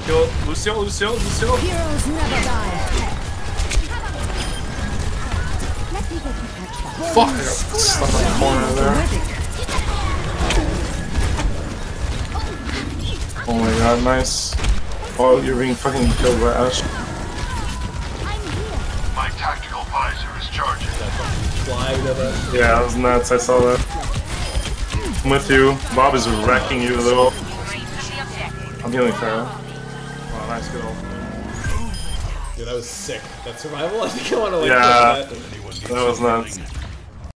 Kill Lucio, Lucio. Heroes never die. Fuck! I got stuck in the corner there. Oh my god, nice. Oh, you're being fucking killed by Ash. My tactical visor is charging. Yeah, that was nuts, I saw that. I'm with you. Bob is wrecking you, though. I'm healing Pharaoh. Wow, nice good ult. Dude, that was sick. That survival, I think I want to like yeah, that. that was nuts.